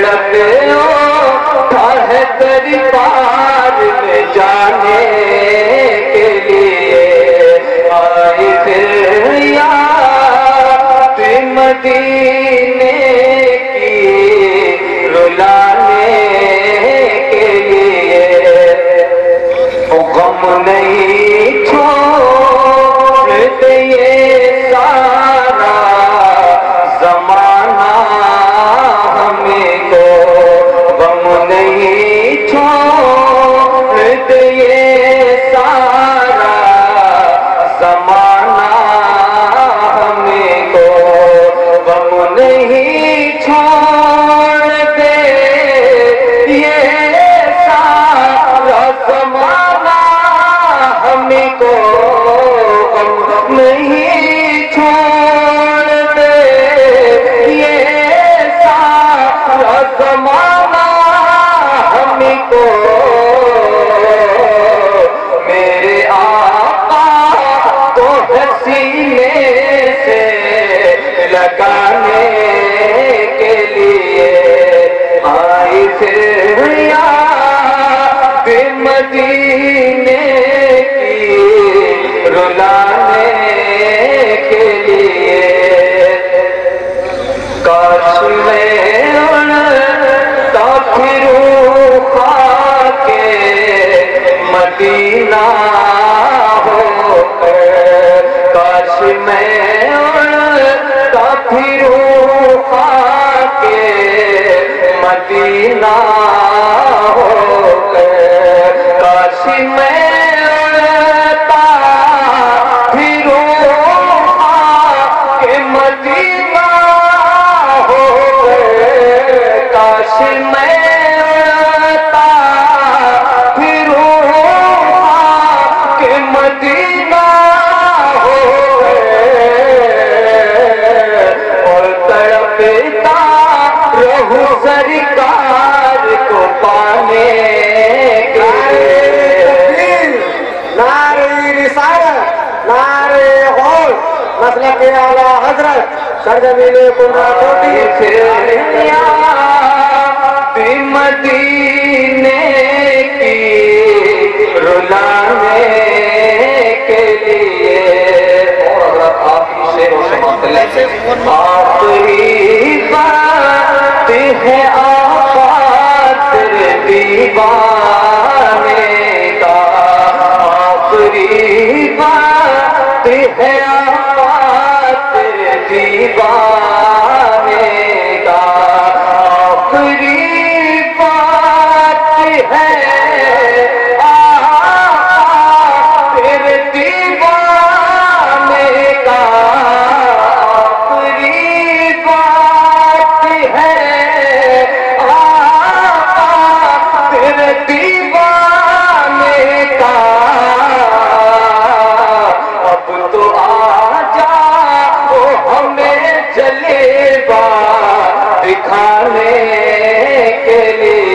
اٹھا ہے دربار میں جانے کے لیے آئی پھر یاد مدینے کی رلانے کے لیے غم نہیں چھوڑتے یہ سارا زمانہ ہمیں کو غم نہیں چھوڑتے یہ سارا زمانہ ہمیں کو غم نہیں چھوڑتے یہ سارا زمانہ ہمیں کو غم نہیں چھوڑتے یہ سارا زمانہ ہمیں کو میرے آقا کو سینے سے لگانے کے لیے آئی پھر یاد مدینے کی رلانے کے لیے کاش میں اڑتا پھروں خاک مدینہ ہو کر کاش میں اڑتا پھروں خاک مدینہ ہو کر کاش میں اڑتا پھروں خاک مدینہ ہو کر کاش میں اڑتا پھروں خاک مدینہ ہو اور تڑپتا رہوں سرکار کو پانے کے لیے نعرہ رسالت نعرہ غول مسلک اعلیٰ حضرت سرزمین کنڈا کوٹی مدینے کی رلانے کے لیے اور آپ سے آخری بات ہے آقا تیرے دیوانے کا آخری بات ہے آقا تیرے دیوانے کا آخری بات ہے آقا تیرے دیوانے کا آخری بات ہے آقا تیرے دیوانے کا اب تو آ جا وہ ہمیں جلوہ دکھانے کے لیے